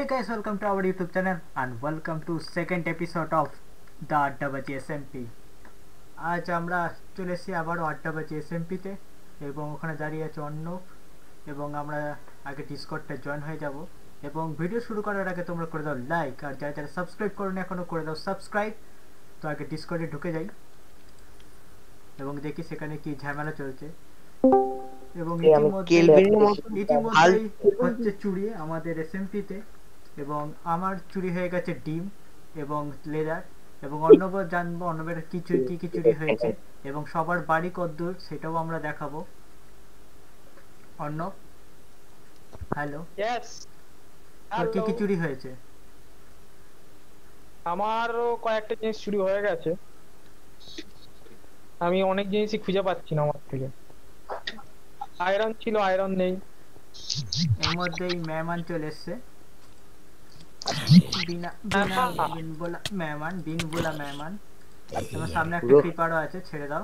guys, welcome to our YouTube channel and welcome to second episode of the আড্ডাবাজি SMP। আজ আমরা চলে এসেছি আবারও আড্ডাবাজি SMP তে এবং ওখানে দাঁড়িয়ে আছে অর্ণব এবং আমরা আগে ডিসকর্ডে জয়েন হয়ে যাব এবং ভিডিও শুরু করার আগে তোমরা করে দাও লাইক আর যারা যারা সাবস্ক্রাইব করোনি এখনো করে দাও সাবস্ক্রাইব। তো আগে ডিসকর্ডে ঢুকে যাই এবং দেখি সেখানে কি ঝামেলা চলছে এবং ইতিমধ্যেই হচ্ছে চুরি আমাদের SMP তে এবং আমার চুরি হয়ে গেছে ডিম এবং লেদার এবং অর্ণব জানবো অর্ণবের কি কি চুরি হয়েছে এবং সবার বাড়ি কতদূর সেটাও আমরা দেখাবো। অর্ণব হ্যালো, তোর কি কি চুরি হয়েছে? আমারও কয়েকটা জিনিস চুরি হয়ে গেছে, আমি অনেক জিনিসই খুঁজে পাচ্ছি না আমার থেকে। আয়রন ছিল, আয়রন নেই। এর মধ্যেই মেহমান চলে এসছে, বিন বলা মেহমান। তোমার সামনে একটা ক্রিপারও আছে, ছেড়ে দাও।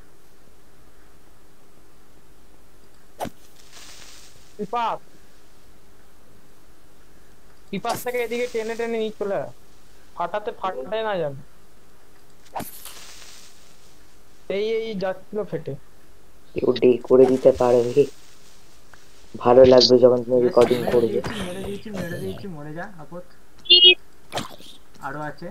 ক্রিপার থেকে এদিকে টেনে টেনে নিয়ে চলে ফাটায় না যাবে। এই যাচ্ছিল ফেটে। ওডি করে দিতে পারবে, ভালো লাগবে যখন তুমি রেকর্ডিং করবে। মেরে দিয়েছি, মরে যা আপদ। আরো আছে।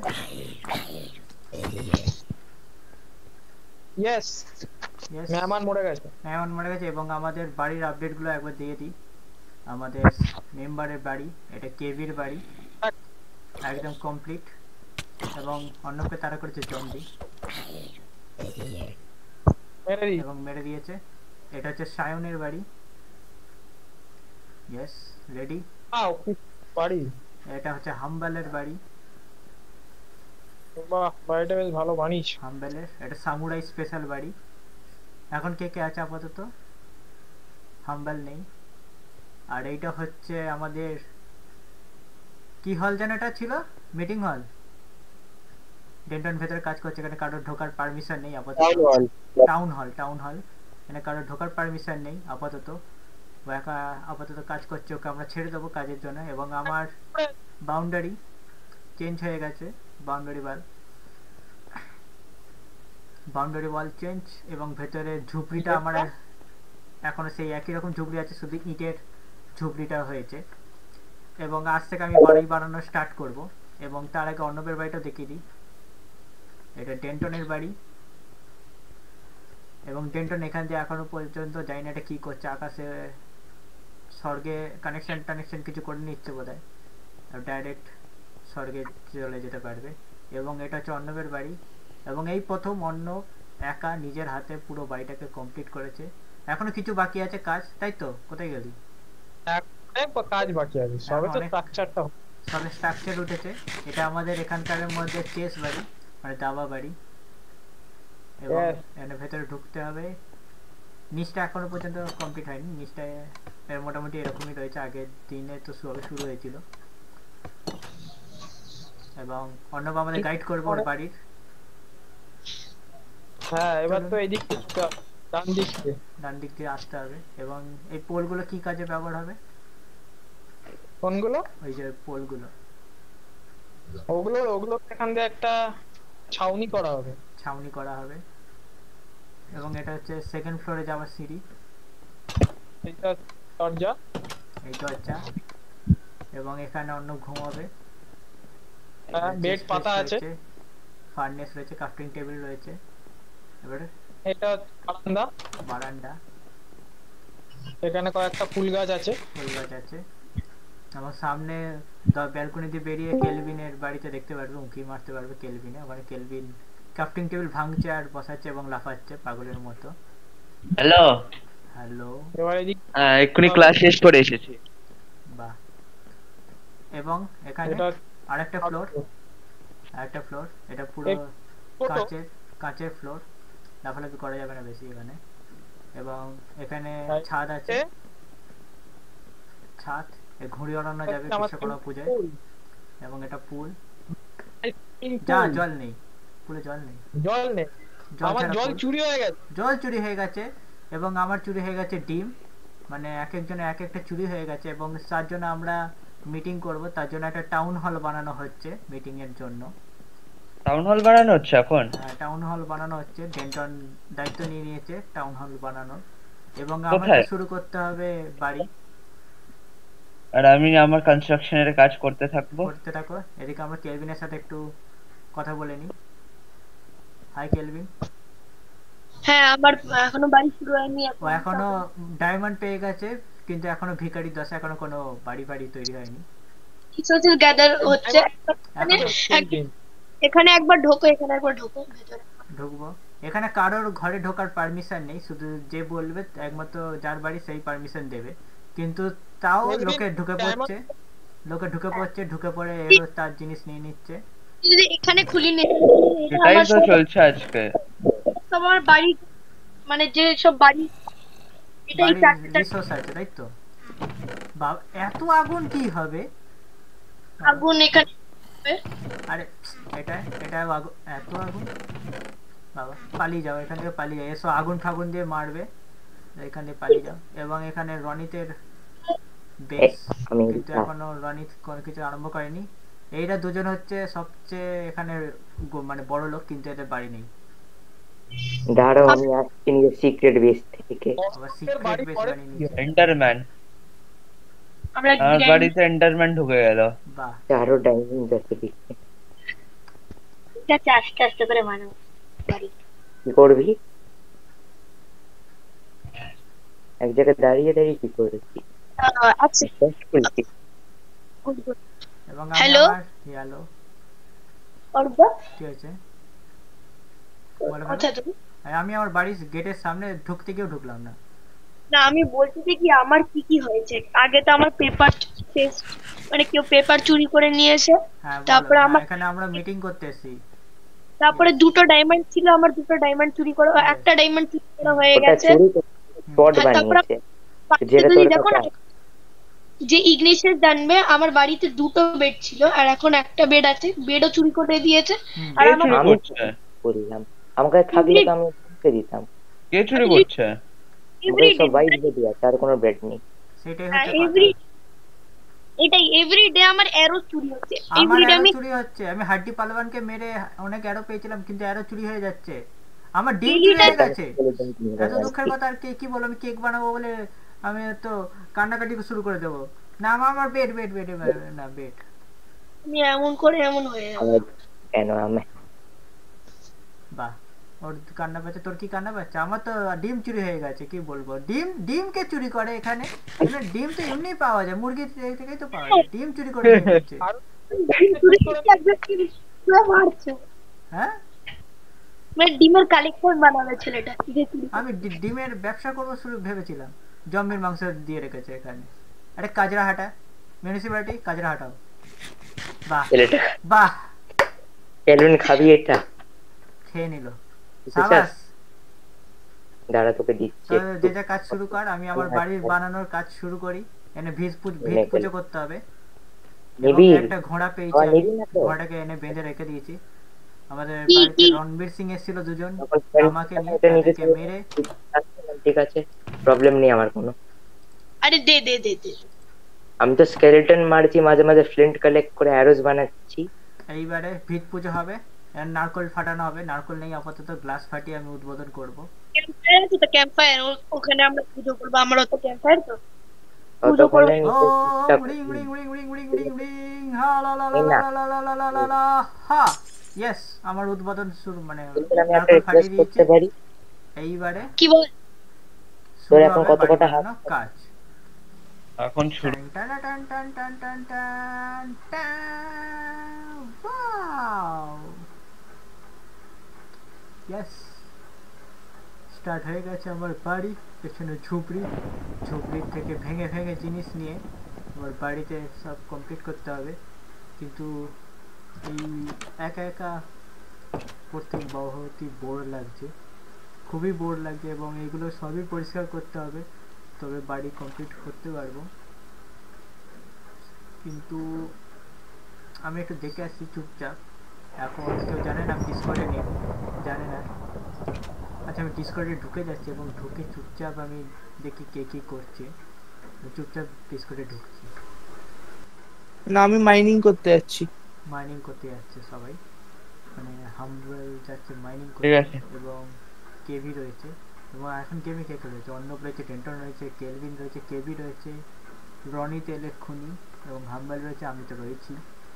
ইয়েস, মেহমান মরে গেছে এবং আমাদের বাড়ির আপডেটগুলো একবার দিয়ে দিই। আমাদের মেম্বারের বাড়ি, এটা কেভির বাড়ি, একদম কমপ্লিট এবং অন্যকে তারা করেছে জম্বি এবং মেরে দিয়েছে। এটা হচ্ছে সায়নের বাড়ি, ইয়েস রেডি। বাড়ি এটা হচ্ছে হাম্বালের বাড়ি, বাহ বাড়িটা বেশ ভালো বানিয়েছ। হাম্বালের এটা সামুরাই স্পেশাল বাড়ি। এখন কে কে আছে আপাতত? হাম্বাল নেই। আর এইটা হচ্ছে আমাদের কি হল যেন এটা ছিল, মিটিং হল। ডেন্টন ভেতরে কাজ করছে, এখানে কারোর ঢোকার পারমিশন নেই আপাতত। টাউন হল এখানে কারোর ঢোকার পারমিশন নেই আপাতত। ও একা আপাতত কাজ করছে, ওকে আমরা ছেড়ে দেবো কাজের জন্য। এবং আমার বাউন্ডারি চেঞ্জ হয়ে গেছে, বাউন্ডারি ওয়াল চেঞ্জ এবং ভেতরে ঝুপড়িটা আমার এখনো সেই একই রকম ঝুপড়ি আছে, শুধু ইটের ঝুপড়িটা হয়েছে। এবং আজ থেকে আমি বাড়ি বানানো স্টার্ট করব এবং তার আগে অর্ণবের বাড়িটা দেখিয়ে দিই। এটা ডেন্টনের বাড়ি এবং ডেন্টন এখান দিয়ে এখনো পর্যন্ত জানি না এটা কী করছে, আকাশে স্বর্গে কানেকশন কিছু করে নিচ্ছে বোধ হয়, ডাইরেক্ট স্বর্গে চলে যেতে পারবে। এবং এটা হচ্ছে অর্ণবের বাড়ি এবং এই প্রথম অর্ণব একা নিজের হাতে পুরো বাড়িটাকে কমপ্লিট করেছে। এখনো কিছু বাকি আছে কাজ, তাই তো? কোথায় গেলি? কাজ বাকি আছে, সবে তো স্ট্রাকচারটা, সবে স্ট্রাকচার উঠেছে। এটা আমাদের এখানকারের মধ্যে চেস বাড়ি, মানে দাবা বাড়ি এবং এর ভেতরে ঢুকতে হবে। নিচটা এখনো পর্যন্ত কমপ্লিট হয়নি, নিচটা মোটামুটি এরকমই রয়েছে, আগের দিনে তো সবে শুরু হয়েছিল। এবং অর্ণব আমাদের গাইড করবে ওর বাড়ির। হ্যাঁ, এবার তো এদিক ডান দিক দিয়ে আসতে হবে। এবং এই পোলগুলো কি কাজে ব্যবহার হবে? কোনগুলো? ওই যে পোলগুলো, ওগুলো এখান দিয়ে একটা ছাউনি করা হবে। এবং এটা হচ্ছে সেকেন্ড ফ্লোরে যাওয়ার সিঁড়ি, এই দরজা। এবং এখানে অন্য ঘুমাবে, বেড পাতা আছে, ফার্নেস রয়েছে, ক্রাফটিং টেবিল রয়েছে। এবারে এটা বারান্দা, এখানে কয়েকটা ফুল গাছ আছে। আমার সামনে ব্যালকনি দিয়ে বেরিয়ে কেলভিনের বাড়িতে দেখতে পারবে, উঁকি মারতে পারবে কেলভিনে। ওখানে কেলভিন ক্রাফটিং টেবিল ভাঙছে আর বসাচ্ছে এবং লাফাচ্ছে পাগলের মতো। হ্যালো, এক্ষুনি ক্লাস শেষ করে এসেছি। বাহ। এবং এখানে আরেকটা ফ্লোর, এটা পুরো কাঁচের ফ্লোর, লাফালাফি করা যাবে না বেশি এখানে। এবং এখানে ছাদ আছে, ঘুড়ি ওড়ানো যাবে বিশ্বকর্মা পূজায়। এবং এটা পুল, জল নেই, পুলে জল চুরি হয়ে গেছে। এবং আমার চুরি হয়ে গেছে ডিম, মানে এক একজনের এক একটা চুরি হয়ে গেছে এবং তার জন্য আমরা মিটিং করব, তার জন্য একটা টাউন হল বানানো হচ্ছে মিটিং এর জন্য। টাউন হল বানানো হচ্ছে এখন? টাউন হল বানানো হচ্ছে, ডেন্টন দায়িত্ব নিয়ে নিয়েছে টাউন হল বানানোর, এবং আমাকে কোথায়? শুরু করতে হবে বাড়ি। আর আমি আমার কনস্ট্রাকশনের কাজ করতে থাকবো। করতে থাকো, এদিকে আমরা কেলভিনের সাথে একটু কথা বলে নিই। Hi Kelvin. হ্যাঁ, আমার এখনো বাড়ি শুরু হয়নি। ও এখনো ডায়মন্ড পেয়ে গেছে, কিন্তু এখনো ভিখারি দশা, এখনো কোনো বাড়ি বাড়ি তৈরি হয়নি। রিসোর্সেস গ্যাদার হচ্ছে। এখন এখানে একবার ঢোকো, এখানে একবার ঢোকো ভেতরে। ঢুকবো। এখানে কারোর ঘরে ঢোকার পারমিশন নেই, শুধু যে বলবে একমাত্র যার বাড়ি সেই পারমিশন দেবে, কিন্তু তাও লোকে ঢুকে পড়ছে, ঢুকে পড়ে এরও তার জিনিস নিয়ে নিচ্ছে। যদি এখানে খুলি নেই, এটাই তো চলছে আজকে। আমার বাড়ি, মানে যে সব বাড়ি, এটাই বাড়ির রিসোর্স আছে, তাই তো? এত আগুন কি হবে? আগুন এখানে। আরে এটা এত আগুন, বাবা পালিয়ে যাও এখান থেকে, পালিয়ে যাও, এসো আগুন ফাগুন দিয়ে মারবে, এখান থেকে পালিয়ে যাও। এবং এখানে রনিতের বেশ, কিন্তু এখনো রনিত কোনো কিছু আরম্ভ করেনি। এইরা দুজন হচ্ছে সবচেয়ে এখানে মানে বড় লোক, কিন্তু এদের বাড়ি নেই। দাঁড়াও, আমি আসছি নিজের সিক্রেট বেস থেকে। আবার সিক্রেট বেস বানিয়ে নিয়েছে। এন্ডারম্যান, আমরা আমার বাড়িতে এন্ডারম্যান ঢুকে গেল। বাহ, আরো ডাইনিং আছে দেখতে। ঠিক আছে, আস্তে আস্তে করে বানাবো বাড়ি। কি করবি? এক জায়গায় দাঁড়িয়ে দাঁড়িয়ে কি করবি? আচ্ছা, এবং হ্যালো হ্যালো, অর্বা, কি হয়েছে? কোথায় তুমি? আমি আমার বাড়ির গেটের সামনে ঢুকতে গিয়েও ঢুকলাম না। না, আমি বলছি যে কি আমার কি কি হয়েছে। আগে তো আমার পেপার, মানে কেউ পেপার চুরি করে নিয়েছে। হ্যাঁ, তারপরে আমার এখানে আমরা মিটিং করতে এসেছি। তারপরে দুটো ডায়মন্ড ছিল, আমার দুটো ডায়মন্ড চুরি করা, একটা ডায়মন্ড চুরি করা হয়ে গেছে। স্পট বানিয়েছে যেটা তুমি তোর দেখো না, যে ইগনিশিয়াস জানবে আমার বাড়িতে দুটো বেড ছিল, আর এখন একটা বেড আছে, বেডও চুরি করে দিয়েছে। আর কে আমার চুরি করছে? বললাম আমাকে থাকলে তো আমি ঢুকে দিতাম। কে চুরি করছে? আমাদের সব বাইরে বেরিয়ে আছে, আর কোনো বেড নেই। সেটাই হচ্ছে কথা। এটাই এভরিডে আমার অ্যারো চুরি হচ্ছে, আমার এভরিডে অ্যারো আমি চুরি হচ্ছে। আমি হাড্ডি পালোয়ানকে মেরে অনেক অ্যারো পেয়েছিলাম, কিন্তু অ্যারো চুরি হয়ে যাচ্ছে। আমার ডিম চুরি হয়ে গেছে। এত দুঃখের কথা আর কি বলবো, আমি কেক বানাবো বলে আমি তো কান্নাকাটি শুরু করে দেবো। না আমার বেড না বেড। আমি এমন করে এমন হয়ে যাবে। কেন আমি বাহ, ওর কান্না পাচ্ছে। তোর কি কান্না পাচ্ছে? আমার তো ডিম চুরি হয়ে গেছে, কি বলবো। ডিম কে চুরি করে এখানে? ডিম তো এমনি পাওয়া যায়, মুরগি থেকেই তো পাওয়া যায়। ডিম চুরি করে নিয়ে নিচ্ছে। হ্যাঁ, মানে ডিমের কালেকশন বানাবে ছেলেটা। আমি ডিমের ব্যবসা করবো শুরু ভেবেছিলাম। জম্বির মাংস দিয়ে রেখেছে এখানে। আরে কাজরা হাটা, মিউনিসিপ্যালিটি কাজরা হাটাও। বাহ বাহ, ক্যালভিন খাবি এটা? খেয়ে নিল, সাবাস। দাঁড়া তোকে দিচ্ছি। যে যা কাজ শুরু কর, আমি আমার বাড়ির বানানোর কাজ শুরু করি। এনে ভিত পুজো করতে হবে। একটা ঘোড়া পেয়েছি, ঘোড়াটাকে এনে বেঁধে রেখে দিয়েছি। আমাদের বাড়িতে রণবীর সিং এসেছিল দুজন, আমাকে নিয়ে তাদেরকে মেরে। ঠিক আছে, প্রবলেম নেই আমার কোনো। আরে দে দে দে দে, আমি তো স্কেলেটন মারছি, মাঝে মাঝে ফ্লিন্ট কালেক্ট করে অ্যারোস বানাচ্ছি। এইবারে ভিত পুজো হবে, নারকল ফাটানো হবে। নারকল নেই আপাতত, গ্লাস ফাটিয়ে আমি উদ্বোধন করব। ক্যাম্পফায়ার আছে তো, ক্যাম্পফায়ার, ওখানে আমরা পুজো করবো। আমারও তো ক্যাম্পফায়ার, তো পুজো ততক্ষণে করবো। ও উড়িং উড়িং উড়িং উড়িং উড়িং উড়িং উড়িং, হা লা লা লা লা লা লা লা লা লা, হা। ইয়েস, আমার উদ্বোধন শুরু, মানে আমি একটা রিকোয়েস্ট করতে পারি? এইবারে কি বল? তোর এখন কত কটা হাত কাজ এখন শুরু। টান টান টান টান টান টান টান, ওয়াও, ইয়েস, স্টার্ট হয়ে গেছে আমার বাড়ি। পেছনে ঝুপড়ির থেকে ভেঙে ভেঙে জিনিস নিয়ে আমার বাড়িতে সব কমপ্লিট করতে হবে। কিন্তু এই একা একা করতে বহুত বোর লাগছে, খুবই বোর লাগছে, এবং এগুলো সবই পরিষ্কার করতে হবে, তবে বাড়ি কমপ্লিট করতে পারবো। কিন্তু আমি একটু দেখে আসছি চুপচাপ। এখন কেউ জানে না, ডিসকর্ডে নেই, জানে না। আচ্ছা, আমি ডিসকর্ডে ঢুকে যাচ্ছি এবং ঢুকে চুপচাপ আমি দেখি কে কী করছে। চুপচাপ ডিসকর্ডে ঢুকছি। না আমি মাইনিং করতে যাচ্ছি। মাইনিং করতে যাচ্ছে সবাই, মানে হাম্বল যাচ্ছে মাইনিং ঠিক করতে, আছে। এবং কেভি রয়েছে, এবং এখন গেমে কে কে রয়েছে, অর্ণব রয়েছে, ডেন্টন রয়েছে, কেলভিন রয়েছে, কেভি রয়েছে, রনি তেলেক্ষুনি এবং হাম্বল রয়েছে, আমি তো রয়েছি।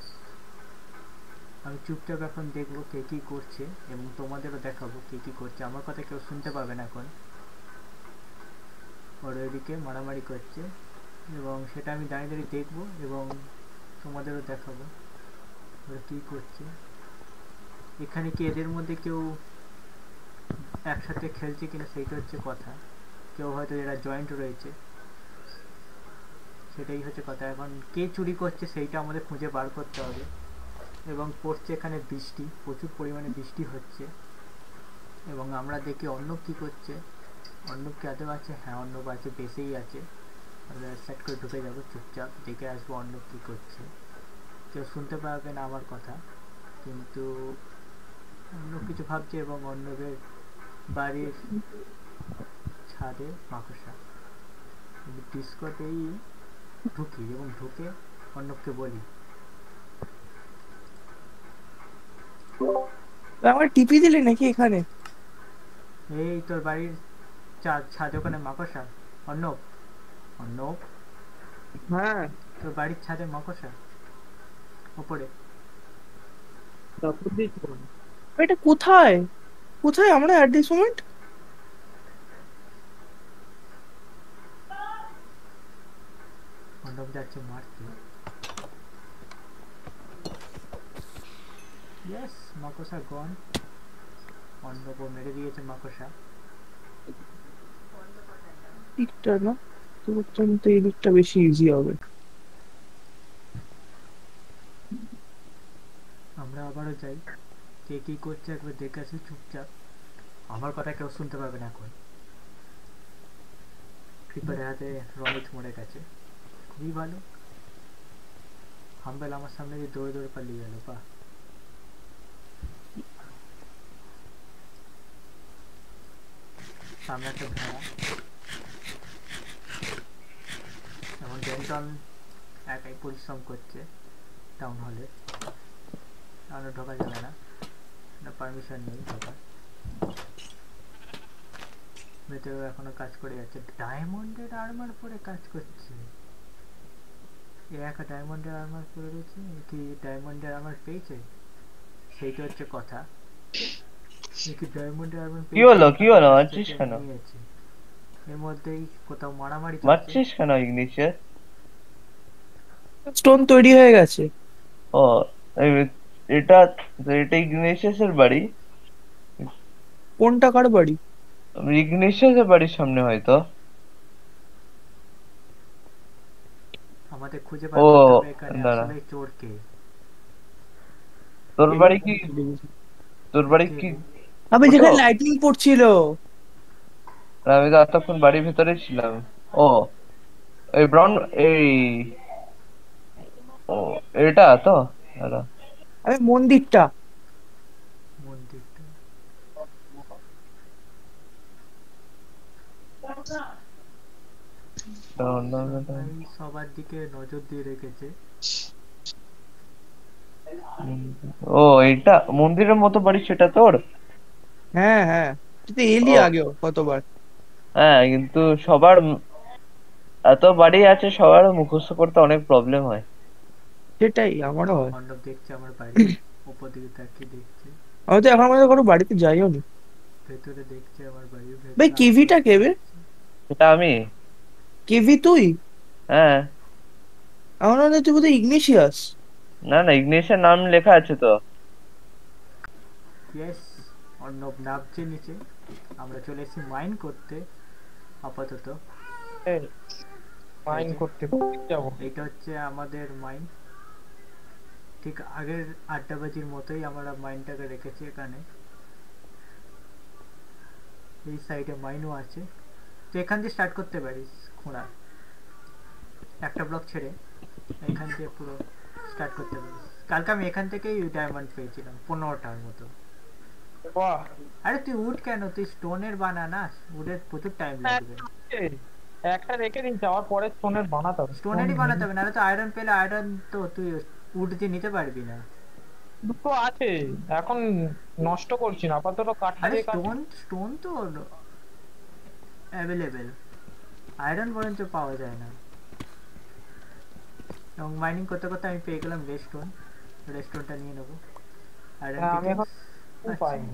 আমি চুপচাপ এখন দেখবো কে কী করছে এবং তোমাদেরও দেখাবো কে কী করছে। আমার কথা কেউ শুনতে পাবে না এখন, ওরা ওইদিকে মারামারি করছে এবং সেটা আমি দাঁড়িয়ে দাঁড়িয়ে দেখবো এবং তোমাদেরও দেখাবো ওরা কী করছে। এখানে কি এদের মধ্যে কেউ একসাথে খেলছে কিনা সেইটা হচ্ছে কথা, কেউ হয়তো এরা জয়েন্ট রয়েছে, সেটাই হচ্ছে কথা। এখন কে চুরি করছে সেইটা আমাদের খুঁজে বার করতে হবে। এবং পড়ছে এখানে বৃষ্টি, প্রচুর পরিমাণে বৃষ্টি হচ্ছে, এবং আমরা দেখি অর্ণব কী করছে। অর্ণব কি আদৌ আছে? হ্যাঁ অর্ণব আছে, বেসেই আছে। আমরা সেট করে ঢুকে যাবো, চুপচাপ দেখে আসবো অর্ণব কী করছে। কেউ শুনতে পাবে না আমার কথা, কিন্তু অর্ণব কিছু ভাবছে এবং অর্ণবের বাড়ির ছাদে মাকড়সা। ডিসকটেই ঢুকি এবং ঢুকে অর্ণবকে বলি, আমার টিপি দিলে নাকি এখানে? এই তোর বাড়ির ছাদ ওখানে মাকড়সা। অর্ণব, অর্ণব হ্যাঁ তোর বাড়ির ছাদে মাকড়সা ওপরে। এটা কোথায়? কোথায় আমরা অ্যাট দিস মোমেন্ট? অর্ণব যাচ্ছে মারতে। ইয়েস, মাকড়সা গন। অর্ণব মেরে দিয়েছে মাকড়সা। দিকটা না, তোর জন্য তো এই দিকটা বেশি ইজি হবে। আমরা আবারও যাই, কে কী করছে একবার দেখে আসি চুপচাপ। আমার কথা কেউ শুনতে পাবে না এখন। ক্রিপারের হাতে রমিত মরে গেছে, খুবই ভালো। হাম্বেল আমার সামনে দিয়ে দৌড়ে দৌড়ে পালিয়ে গেল, পা। সামনে একটা ভেড়া, এবং ডেন্টন একাই পরিশ্রম করছে টাউন হলে। টাউনে ঢোকা যাবে না, পারমিশন নেই ঢোকার। ভেতরে এখনো কাজ করে যাচ্ছে, ডায়মন্ডের আর্মার পরে কাজ করছে। এ একা ডায়মন্ডের আর্মার পরে রয়েছে, কি ডায়মন্ডের আর্মার পেয়েছে সেইটা হচ্ছে কথা। এ কি ডায়মন্ডের আর্মার কি হলো কি হলো, পেয়েছে মারছিস কেন? নিয়েছে। এর মধ্যেই কোথাও মারামারি চলছে। মারছিস কেন ইগনিশে? স্টোন তৈরি হয়ে গেছে। ও এই- এটা এটা ইগনিশিয়াসের বাড়ি। কোনটা কার বাড়ি? ইগনিশিয়াসের বাড়ির সামনে হয়তো। আমাদের খুঁজে বার ও করতে হবে এখানে দাঁড়া, আসলে চোর কে। তোর বাড়ি কি, তোর বাড়ি কি আমি ছোট? যেখানে লাইটিং পড়ছিল। আমি তো এতক্ষণ বাড়ির ভেতরে ছিলাম। ও এই ব্রাউন, এই ও এটা তো, দাঁড়া। আমি মন্দিরটা। মন্দিরটা সবাই সবার দিকে নজর দিয়ে রেখেছে। ও এইটা মন্দিরের মতো বাড়ি, সেটা তোর? হ্যাঁ হ্যাঁ, তুই তো এলি ও আগেও কতবার। হ্যাঁ, কিন্তু সবার এত বাড়ি আছে, সবার মুখস্থ করতে অনেক প্রবলেম হয়। সেটাই আমারও হয়। অর্ণব দেখছে আমার বাড়ি, উপর দিকে তাকিয়ে দেখছে, আমি তো এখন আমাদের কোনো বাড়িতে যাইও নি। ভেতরে দেখছে আমার বাড়ির ভাই ভেতরে কেভিটা আশেপাশে কেবে? দেখছে। সেটা আমি। কেভি তুই? হ্যাঁ। আমার মনে হয় তুই বোধহয় ইগনিশিয়াস। না না, ইগনিশিয়াস নাম লেখা আছে তো। ইয়েস, অর্ণব নামছে নিচে। আমরা চলে এসেছি মাইন করতে আপাতত। মাইন করতে যাবো। এইটা হচ্ছে আমাদের মাইন, ঠিক আগের আড্ডাবাজির মতোই আমরা মাইনটাকে রেখেছি এখানে। এই সাইডে মাইনও আছে, তো এখান দিয়ে স্টার্ট করতে পারিস খোঁড়া, একটা ব্লক ছেড়ে এখান দিয়ে পুরো স্টার্ট করতে পারিস। কালকে আমি এখান থেকেই ডায়মন্ড পেয়েছিলাম 15টার মতো। বাহ, আরে তুই উড কেন, তুই স্টোনের বানা না, উডের প্রচুর টাইম লাগবে। একটা রেখে দিন, যাওয়ার পরে স্টোনের বানাতে হবে। স্টোনেরই বানাতে হবে, নাহলে তো আয়রন পেলে আয়রন তো তুই উড দিয়ে নিতে পারবি না। দুটো আছে, এখন নষ্ট করছি না, আপাতত কাঠটা আরে দিয়ে কাজ। স্টোন স্টোন তো অ্যাভেলেবেল, আয়রন বরঞ্চ পাওয়া যায় না। এবং মাইনিং করতে করতে আমি পেয়ে গেলাম রেস্টোন, রেস্টোনটা নিয়ে নেবো। আয়রন হ্যাঁ, আমি এখন পিকেক্স, আচ্ছা পাইনি।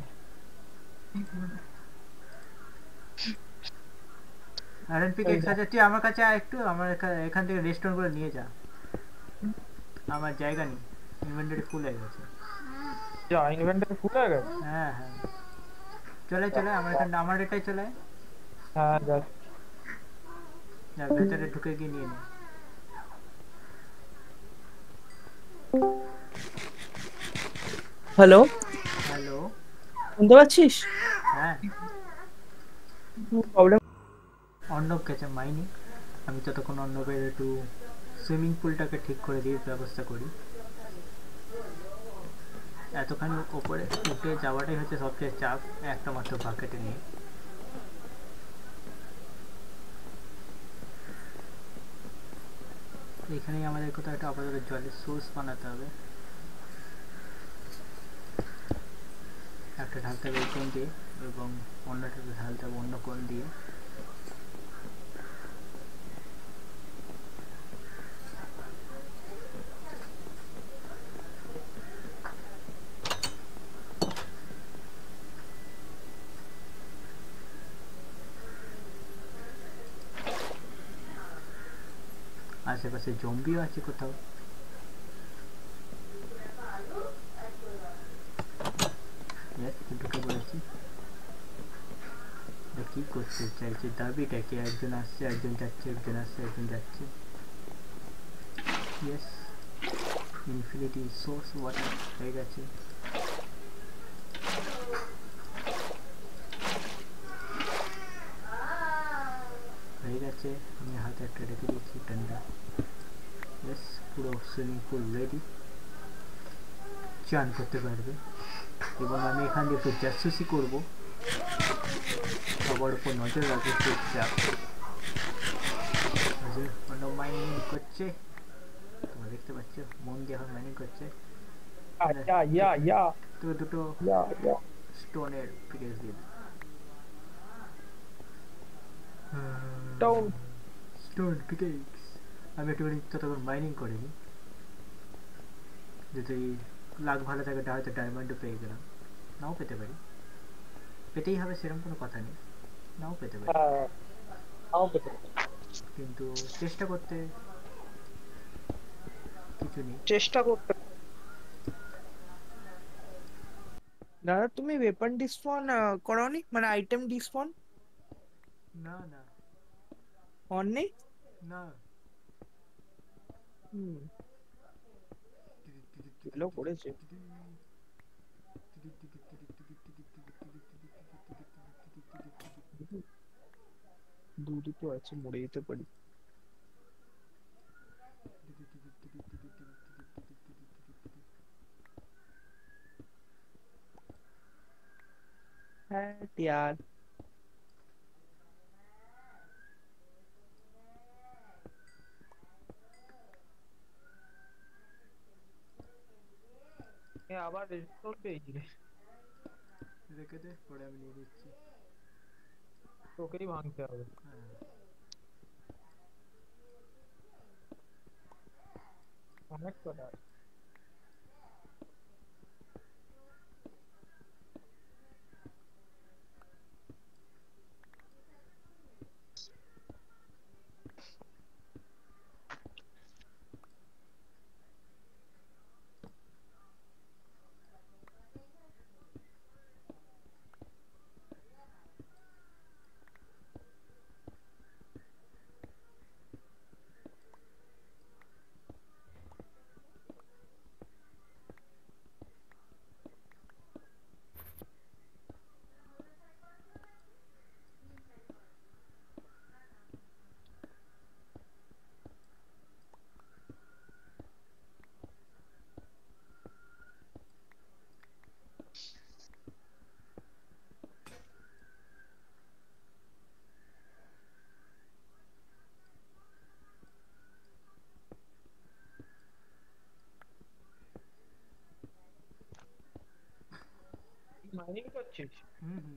আয়রন এই পিকেক্স যা, আছে, তুই আমার কাছে আয় একটু, আমার এখান থেকে রেস্টোনগুলো নিয়ে যা, আমার জায়গা নেই, ইনভেন্টরি ফুল হয়ে গেছে। যা ইনভেন্টরি ফুল হয়ে গেছে। হ্যাঁ হ্যাঁ, চলে চলে আমার এখানে, আমার এটাই চলে আয়। হ্যাঁ যা। যা ভেতরে ঢুকে গিয়ে নিয়ে নে। হ্যালো, হ্যালো, শুনতে পাচ্ছিস? হ্যাঁ প্রবলেম। অর্ণব গেছে মাইনিং, আমি ততক্ষণ অর্ণবের একটু সুইমিং পুলটাকে ঠিক করে দিয়ে ব্যবস্থা করি। এতখানি ওপরে উঠে যাওয়াটাই হচ্ছে সবচেয়ে চাপ, একটা মাত্র বাকেটে নিয়ে। এখানেই আমাদের কোথাও একটা আপাতত জলের সোর্স বানাতে হবে। একটা ঢালতে হবে এই কোণ দিয়ে, এবং অন্যটাতে ঢালতে হবে অন্য কোণ দিয়ে। আশেপাশে জম্বিও আছে কোথাও। ঢুকে পড়েছি। কি করতে চাইছে দাবিটা কি? একজন আসছে একজন যাচ্ছে, একজন আসছে একজন যাচ্ছে। ইয়েস, ইনফিনিটি সোর্স ওয়াটার হয়ে গেছে। হয়ে গেছে, আমি হাতে একটা রেখে দিয়েছি ঠান্ডা। ইয়েস, পুরো সুইমিং পুল রেডি, চান করতে পারবে। এবং আমি এখান দিয়ে একটু জাসুসি করবো, সবার উপর নজর রাখবো চুপচাপ। অন্য মাইনিং করছে, তোমরা দেখতে পাচ্ছ মন দিয়ে এখন মাইনিং করছে। ইয়া ইয়া ইয়া তো দুটো ইয়া ইয়া। স্টোনের পিকেক্স দিয়ে দিই। ডাউন। স্টোন পিকেক্স, আমি একটুখানি ততক্ষণ মাইনিং করে নিই, যদি লাক ভালো থাকে হয়তো ডায়মন্ডও পেয়ে গেলাম, নাও পেতে পারি, পেতেই হবে সেরকম কোনো কথা নেই, নাও পেতে পারি, হ্যাঁ, তাও পেতে পারি। কিন্তু চেষ্টা করতে কিছু নেই। চেষ্টা করতে। দাদা, তুমি ওয়েপন ডিসপন করাওনি, মানে আইটেম ডিসপন না না অন নেই? না, হুম, এলো করেছে। দূরই তো আছে, মরে যেতে পারি। হ্যাঁ यार, আবার রেস্টোর পেয়েছি রে। রেখে দে, পরে আমি নিয়ে দিচ্ছি। তোকেই ভাঙতে হবে। হ্যাঁ, অনেক কথা। মাইনিং করছিস? হুম হুম।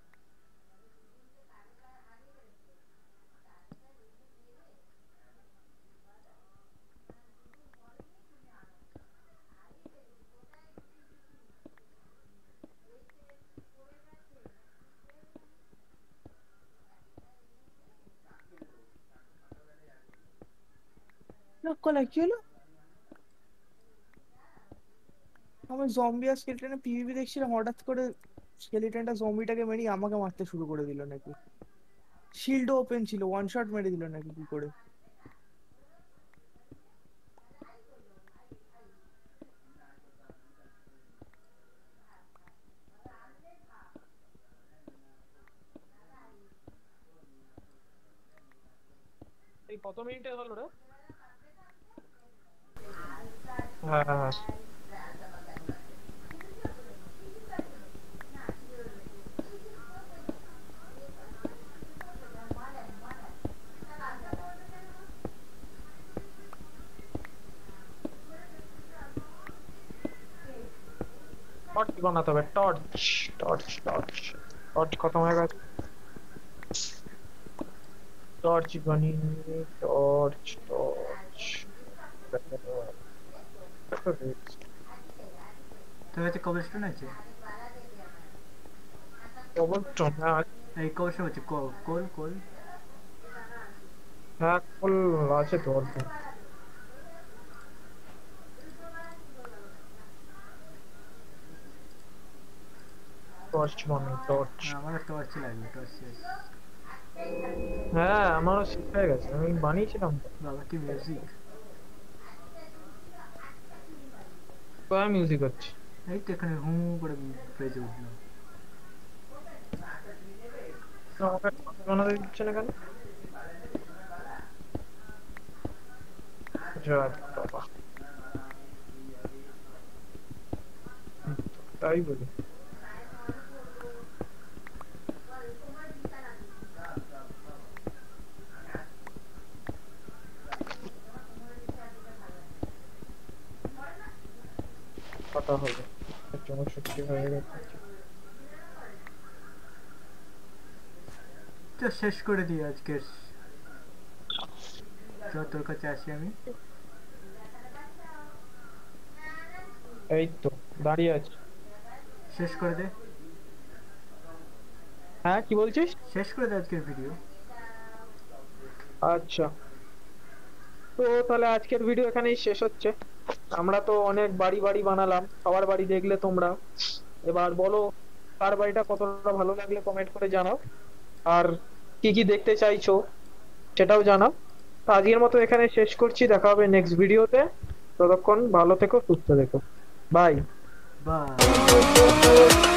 কলা কি হলো? আমি জম্বি আর স্কেলিটনের পিভিপি দেখছিলাম, হঠাৎ করে স্কেলিটনটা জম্বিটাকে মেরে আমাকে মারতে শুরু করে দিল নাকি। শিল্ড ওপেন ছিল, ওয়ান শট মেরে দিল নাকি কি করে। এই কত মিনিটে হলো রে? হ্যাঁ হ্যাঁ। টর্চ বানাতে হবে, টর্চ টর্চ টর্চ টর্চ খতম হয়ে গেছে। টর্চ বানিয়ে টর্চ টর্চ তোর কাছে কবলস্টোন আছে? কবলস্টোন? হ্যাঁ এই কবলস্টোন আছে, কোল কোল। হ্যাঁ, কোল আছে তো অল্প। টর্চ বানাই, টর্চ। আমারও টর্চ লাগবে, টর্চ শেষ। হ্যাঁ আমারও শেষ হয়ে গেছে, আমি বানিয়েছিলাম তো। বাবা কি মিউজিক! কোথায় মিউজিক হচ্ছে? এই তো এখানে হু করে বেজে উঠলো। আমাকে টর্চ বানাতে দিচ্ছে না কেন? যা বাবা, তাই বলি। কথা হবে, জনশক্তি হয়ে গেছে। তো শেষ করে দিই আজকের। তো তোর কাছে আসি আমি। এই তো দাঁড়িয়ে আছি। শেষ করে দে, হ্যাঁ কি বলছিস? শেষ করে দে আজকের ভিডিও। আচ্ছা, তো তাহলে আজকের ভিডিও এখানেই শেষ হচ্ছে। আমরা তো অনেক বাড়ি বাড়ি বানালাম, সবার বাড়ি দেখলে তোমরা। এবার বলো কার বাড়িটা কতটা ভালো লাগলে কমেন্ট করে জানাও, আর কি কি দেখতে চাইছো সেটাও জানাও। তো আজকের মতো এখানে শেষ করছি, দেখা হবে নেক্সট ভিডিওতে। ততক্ষণ ভালো থেকো, সুস্থ থেকো, বাই। বাই।